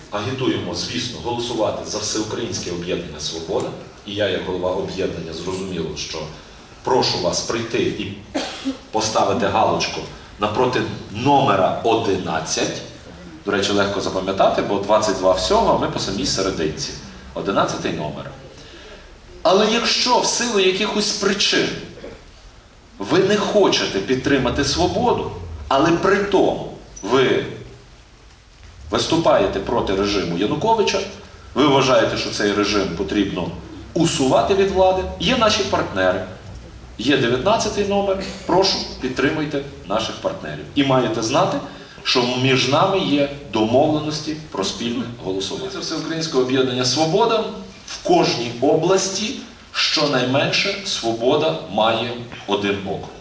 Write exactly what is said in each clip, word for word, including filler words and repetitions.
агітуємо, звісно, голосувати за Всеукраїнське об'єднання «Свобода». І я, як голова об'єднання, зрозуміло, що прошу вас прийти і поставити галочку напроти номера одинадцять. До речі, легко запам'ятати, бо двадцять два всього, а ми по самій серединці. одинадцятий номер. Але якщо в силу якихось причин ви не хочете підтримати «Свободу», але при тому ви виступаєте проти режиму Януковича, ви вважаєте, що цей режим потрібно усувати від влади, є наші партнери. Є дев'ятнадцятий номер, прошу, підтримуйте наших партнерів. І маєте знати, що між нами є домовленості про спільне голосування. Це Всеукраїнське об'єднання «Свобода». В кожній області щонайменше «Свобода» має один округ.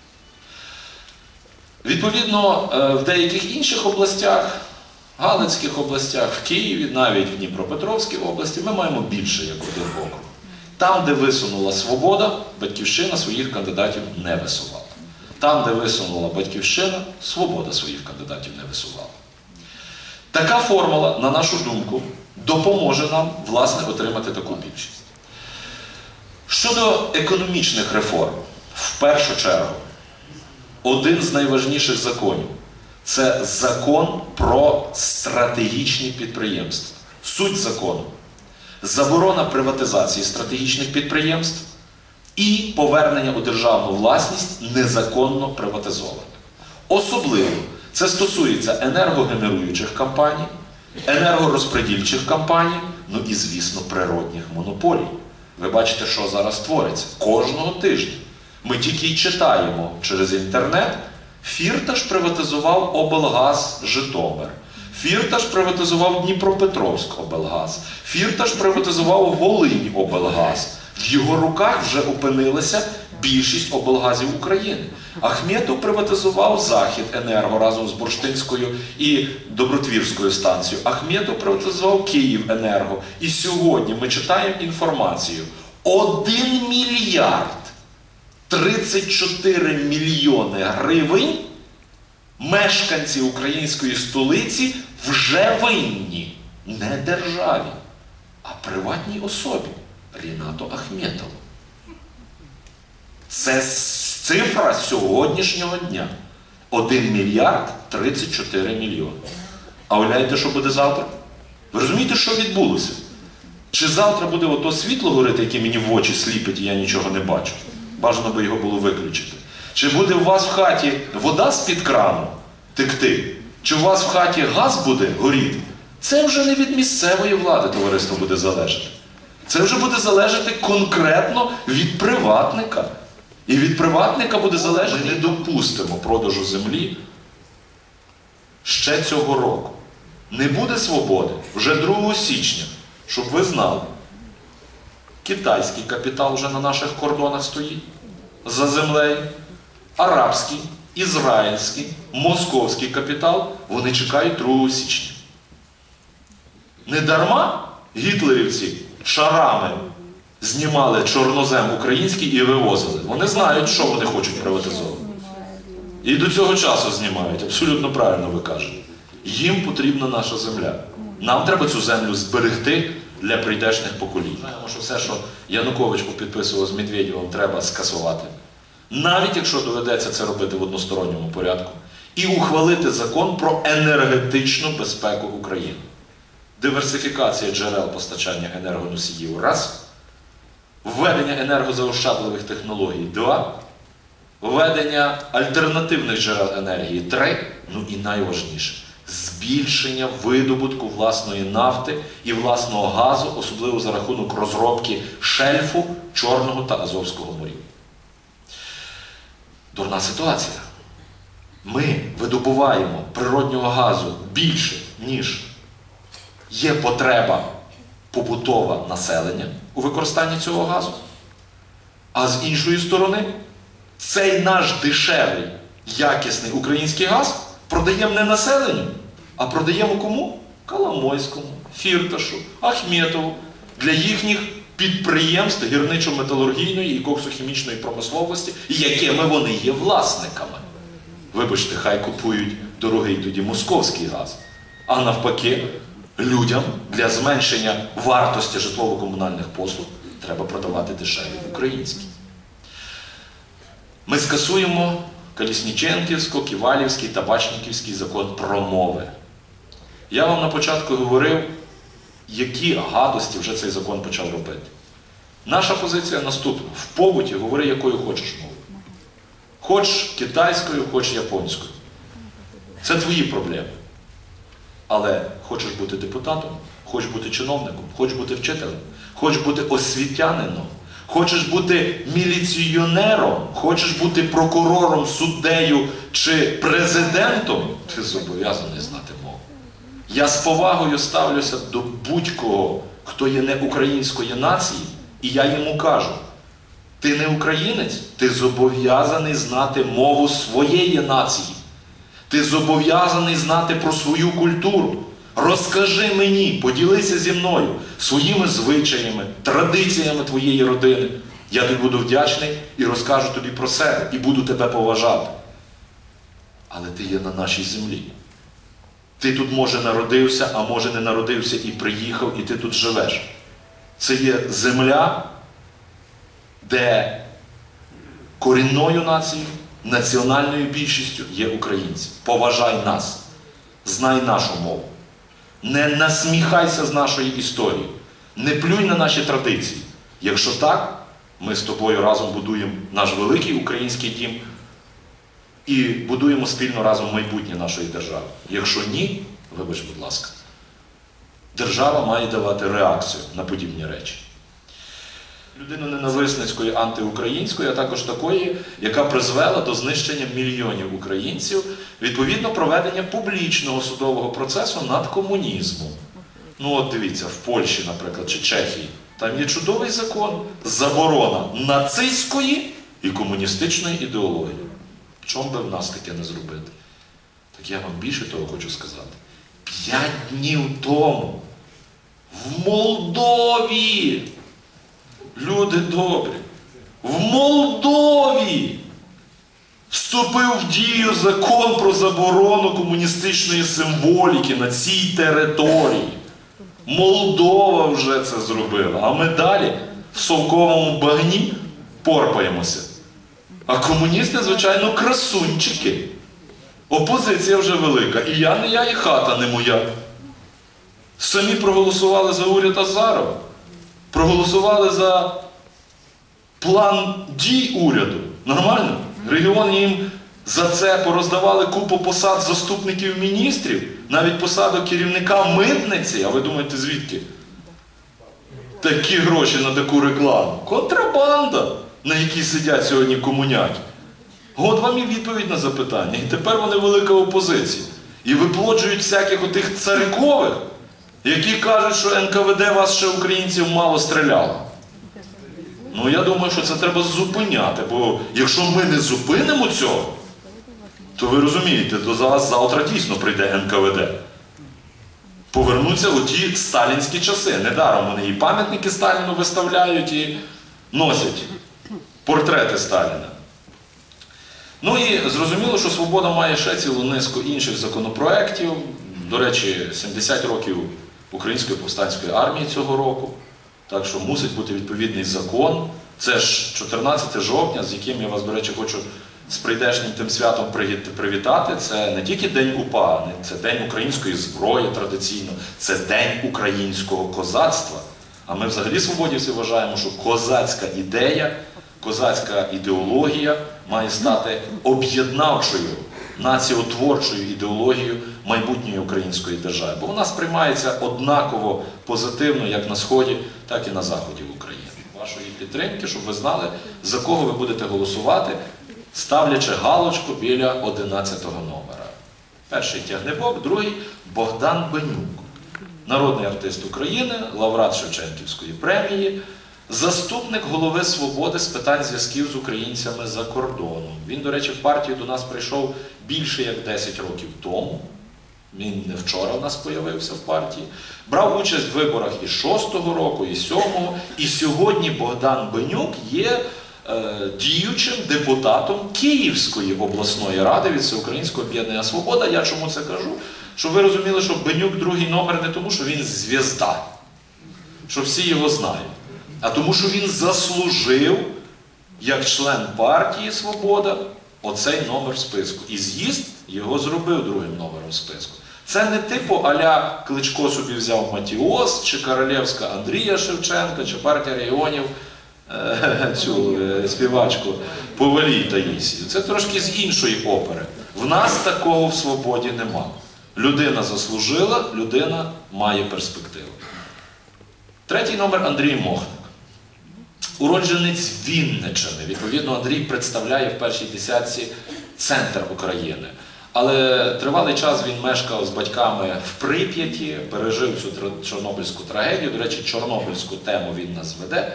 Відповідно, в деяких інших областях, Галицьких областях, в Києві, навіть в Дніпропетровській області, ми маємо більше, як один округ. Там, де висунула «Свобода», «Батьківщина» своїх кандидатів не висувала. Там, де висунула «Батьківщина», «Свобода» своїх кандидатів не висувала. Така формула, на нашу думку, допоможе нам, власне, отримати таку більшість. Щодо економічних реформ, в першу чергу, один з найважніших законів – це закон про стратегічні підприємства. Суть закону – заборона приватизації стратегічних підприємств і повернення у державну власність незаконно приватизованих. Особливо це стосується енергогенеруючих компаній, енергорозподільчих компаній, ну і, звісно, природних монополій. Ви бачите, що зараз твориться. Кожного тижня ми тільки й читаємо через інтернет: Фірташ приватизував облгаз Житомир, Фірташ приватизував Дніпропетровськ облгаз, Фірташ приватизував Волинь облгаз. В його руках вже опинилася більшість облгазів України. Ахметов приватизував Західенерго разом з Бурштинською і Добротвірською станцією. Ахметов приватизував Київенерго. І сьогодні ми читаємо інформацію: один мільярд тридцять чотири мільйони гривень мешканці української столиці вже винні не державі, а приватній особі Рінату Ахметову. Це цифра сьогоднішнього дня. один мільярд тридцять чотири мільйони. А уявляєте, що буде завтра? Ви розумієте, що відбулося? Чи завтра буде ото світло горити, яке мені в очі сліпить, і я нічого не бачу? Бажано би його було виключити. Чи буде у вас в хаті вода з-під крану текти? Чи у вас в хаті газ буде горіти? Це вже не від місцевої влади, товариство, буде залежати. Це вже буде залежати конкретно від приватника. І від приватника буде залежати: ми не допустимо продажу землі ще цього року. Не буде свободи вже другого січня, щоб ви знали. Китайський капітал вже на наших кордонах стоїть за землею. Арабський, ізраїльський, московський капітал, вони чекають другого січня. Не дарма гітлерівці шарами знімали чорнозем український і вивозили. Вони знають, що вони хочуть приватизовувати. І до цього часу знімають. Абсолютно правильно ви кажете. Їм потрібна наша земля. Нам треба цю землю зберегти для прийдешних поколінь. Знаємо, що все, що Янукович попідписував з Медведєвим, треба скасувати. Навіть якщо доведеться це робити в односторонньому порядку. І ухвалити закон про енергетичну безпеку України. Диверсифікація джерел постачання енергоносіїв – раз. Введення енергозаощадливих технологій – два. Введення альтернативних джерел енергії – три. Ну і найважніше – збільшення видобутку власної нафти і власного газу, особливо за рахунок розробки шельфу Чорного та Азовського морів. Дурна ситуація. Ми видобуваємо природнього газу більше, ніж є потреба побутова населення у використанні цього газу. А з іншої сторони, цей наш дешевий, якісний український газ продаємо не населенню, а продаємо кому? Коломойському, Фірташу, Ахметову, для їхніх підприємств гірничо-металургійної і коксохімічної промисловості, якими вони є власниками. Вибачте, хай купують дорогий тоді московський газ. А навпаки, Людям для зменшення вартості житлово-комунальних послуг треба продавати дешеві українські. Ми скасуємо Колісніченківсько-Ківалівський, Табачниківський закон про мови. Я вам на початку говорив, які гадості вже цей закон почав робити. Наша позиція наступна. В побуті говори, якою хочеш мовою. Хоч китайською, хоч японською. Це твої проблеми. Але хочеш бути депутатом, хочеш бути чиновником, хочеш бути вчителем, хочеш бути освітянином, хочеш бути міліціонером, хочеш бути прокурором, суддею чи президентом, ти зобов'язаний знати мову. Я з повагою ставлюся до будь-кого, хто є не української нації, і я йому кажу, ти не українець, ти зобов'язаний знати мову своєї нації. Ти зобов'язаний знати про свою культуру. Розкажи мені, поділися зі мною своїми звичаями, традиціями твоєї родини. Я тобі буду вдячний і розкажу тобі про себе, і буду тебе поважати. Але ти є на нашій землі. Ти тут, може, народився, а може, не народився і приїхав, і ти тут живеш. Це є земля, де корінною нацією, національною більшістю є українці. Поважай нас. Знай нашу мову. Не насміхайся з нашої історії. Не плюй на наші традиції. Якщо так, ми з тобою разом будуємо наш великий український дім і будуємо спільно разом майбутнє нашої держави. Якщо ні, вибач, будь ласка, держава має давати реакцію на подібні речі. Людину ненависницької, антиукраїнської, а також такої, яка призвела до знищення мільйонів українців, відповідно проведення публічного судового процесу над комунізмом. Ну от дивіться, в Польщі, наприклад, чи Чехії, там є чудовий закон, заборона нацистської і комуністичної ідеології. Чому би в нас таке не зробити? Так я вам більше того хочу сказати. П'ять днів тому в Молдові, люди добрі, в Молдові вступив в дію закон про заборону комуністичної символіки на цій території. Молдова вже це зробила, а ми далі в совковому багні порпаємося. А комуністи, звичайно, красунчики. Опозиція вже велика. І я не я, і хата не моя. Самі проголосували за уряд Азарова. Проголосували за план дій уряду. Нормально? Регіони їм за це пороздавали купу посад заступників міністрів, навіть посаду керівника митниці. А ви думаєте, звідки? Такі гроші на таку рекламу. Контрабанда, на якій сидять сьогодні комуняки. От вам і відповідь на запитання. І тепер вони велика опозиція. І виплоджують всяких отих царикових, які кажуть, що ен ка ве де вас ще українців мало стріляло. Ну, я думаю, що це треба зупиняти, бо якщо ми не зупинимо цього, то ви розумієте, до вас завтра дійсно прийде ен ка ве де. Повернуться у ті сталінські часи. Недаром вони і пам'ятники Сталіну виставляють, і носять портрети Сталіна. Ну і зрозуміло, що «Свобода» має ще цілу низку інших законопроєктів. До речі, сімдесят років Української повстанської армії цього року. Так що мусить бути відповідний закон. Це ж чотирнадцяте жовтня, з яким я вас, до речі, хочу з прийдешнім тим святом привітати. Це не тільки День УПА, це День української зброї традиційно, це День українського козацтва. А ми взагалі свободівці вважаємо, що козацька ідея, козацька ідеологія має стати об'єднавчою, націотворчою ідеологією майбутньої української держави. Бо вона сприймається однаково позитивно як на Сході, так і на Заході України. Вашої підтримки, щоб ви знали, за кого ви будете голосувати, ставлячи галочку біля одинадцятого номера. Перший Тягнебок, другий Богдан Бенюк. Народний артист України, лауреат Шевченківської премії, заступник голови «Свободи» з питань зв'язків з українцями за кордоном. Він, до речі, в партію до нас прийшов більше як десять років тому. Він не вчора в нас з'явився в партії. Брав участь в виборах і шостого року, і сьомого. І сьогодні Богдан Бенюк є е, діючим депутатом Київської обласної ради від Всеукраїнського об'єднання «Свобода». Я чому це кажу? щоб ви розуміли, що Бенюк другий номер не тому, що він звізда, що всі його знають, а тому, що він заслужив, як член партії «Свобода», оцей номер в списку. І з'їзд його зробив другим номером в списку. Це не типу а-ля Кличко собі взяв Матіос, чи Королевська Андрія Шевченка, чи партія регіонів, е, цю е, співачку Повалій Таїсію. Це трошки з іншої опери. В нас такого в «Свободі» нема. Людина заслужила, людина має перспективу. Третій номер – Андрій Мохник. Уродженець Вінниччини. Відповідно, Андрій представляє в першій десятці центр України. Але тривалий час він мешкав з батьками в Прип'яті, пережив цю чорнобильську трагедію. До речі, чорнобильську тему він нас веде.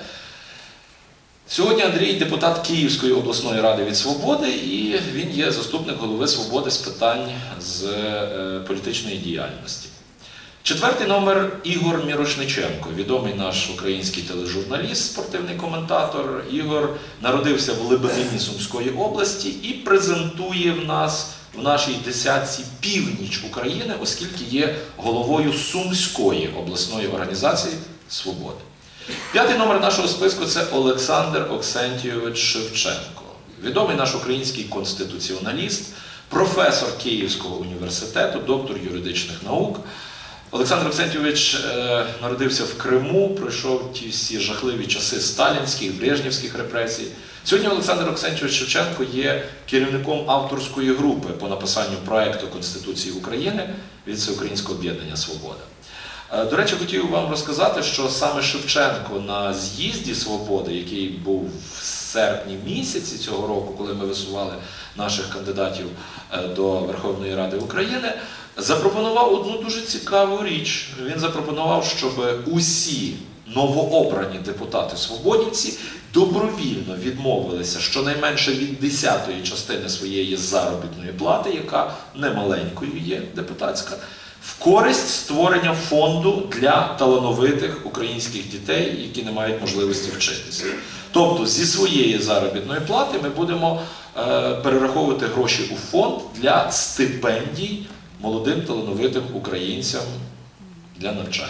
Сьогодні Андрій – депутат Київської обласної ради від «Свободи», і він є заступник голови «Свободи» з питань з е, політичної діяльності. Четвертий номер – Ігор Мірошниченко, відомий наш український тележурналіст, спортивний коментатор. Ігор народився в Лебедині Сумської області і презентує в нас в нашій десятці північ України, оскільки є головою Сумської обласної організації «Свободи». П'ятий номер нашого списку – це Олександр Оксентійович Шевченко, відомий наш український конституціоналіст, професор Київського університету, доктор юридичних наук. Олександр Оксентійович е, народився в Криму, пройшов ті всі жахливі часи сталінських, брежнівських репресій. Сьогодні Олександр Оксентійович Шевченко є керівником авторської групи по написанню проєкту Конституції України від Всеукраїнського об'єднання «Свобода». Е, до речі, хотів вам розказати, що саме Шевченко на з'їзді «Свободи», який був в серпні місяці цього року, коли ми висували наших кандидатів е, до Верховної Ради України, запропонував одну дуже цікаву річ. Він запропонував, щоб усі новообрані депутати-свободівці добровільно відмовилися щонайменше від десятої частини своєї заробітної плати, яка немаленькою є, депутатська, в користь створення фонду для талановитих українських дітей, які не мають можливості вчитися. Тобто зі своєї заробітної плати ми будемо е, перераховувати гроші у фонд для стипендій молодим талановитим українцям для навчання.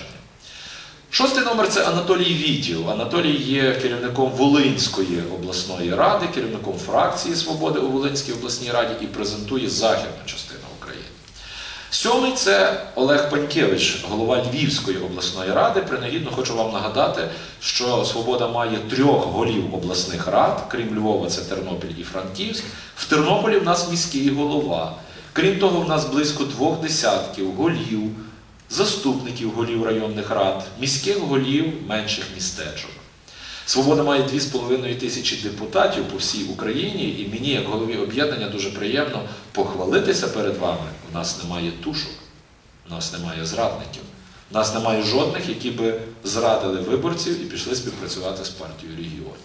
Шостий номер – це Анатолій Вітів. Анатолій є керівником Волинської обласної ради, керівником фракції «Свободи» у Волинській обласній раді і презентує західну частину України. Сьомий – це Олег Панькевич, голова Львівської обласної ради. Принагідно хочу вам нагадати, що «Свобода» має трьох голів обласних рад, крім Львова – це Тернопіль і Франківськ. В Тернополі в нас міський голова. Крім того, в нас близько двох десятків голів, заступників голів районних рад, міських голів менших містечок. «Свобода» має дві з половиною тисячі депутатів по всій Україні, і мені, як голові об'єднання, дуже приємно похвалитися перед вами. У нас немає тушок, у нас немає зрадників, у нас немає жодних, які би зрадили виборців і пішли співпрацювати з партією регіонів.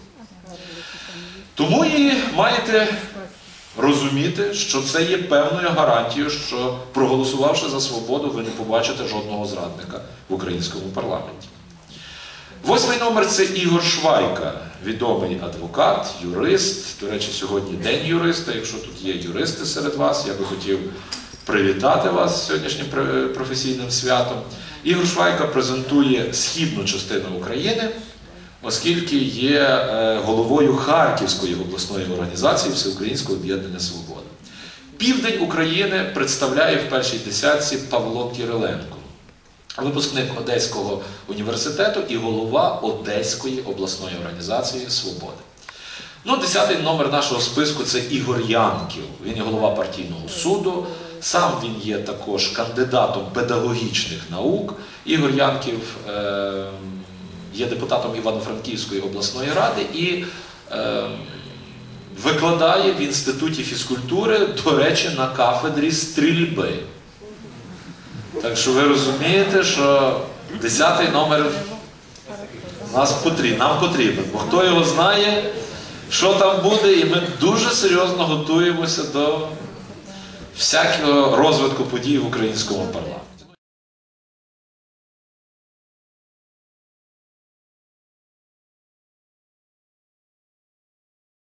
Тому і маєте розуміти, що це є певною гарантією, що проголосувавши за «Свободу», ви не побачите жодного зрадника в українському парламенті. Восьмий номер – це Ігор Швайка, відомий адвокат, юрист. До речі, сьогодні День юриста. Якщо тут є юристи серед вас, я би хотів привітати вас з сьогоднішнім професійним святом. Ігор Швайка презентує східну частину України, оскільки є головою Харківської обласної організації Всеукраїнського об'єднання «Свобода». Південь України представляє в першій десятці Павло Кириленко, випускник Одеського університету і голова Одеської обласної організації «Свобода». Ну, десятий номер нашого списку – це Ігор Янків. Він є голова партійного суду, сам він є також кандидатом педагогічних наук. Ігор Янків е є депутатом Івано-Франківської обласної ради і е, викладає в Інституті фізкультури, до речі, на кафедрі стрільби. Так що ви розумієте, що десятий номер нас потрібен, нам потрібен, бо хто його знає, що там буде, і ми дуже серйозно готуємося до всякого розвитку подій в українському парламенті.